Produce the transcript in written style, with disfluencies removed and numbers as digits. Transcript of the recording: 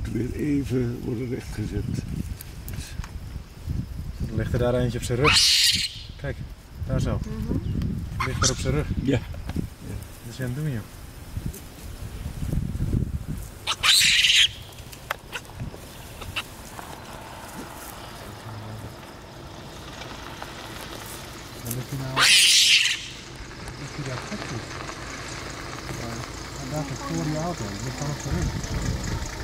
moet weer even worden rechtgezet. Dan ligt er daar eentje op zijn rug. Kijk, daar zo. Ligt er op zijn rug. Ja. Wat is hij aan het doen, joh? Wat ligt hij nou? Ligt hij daar gek goed? En daar is voor die auto, die ligt dan op zijn rug.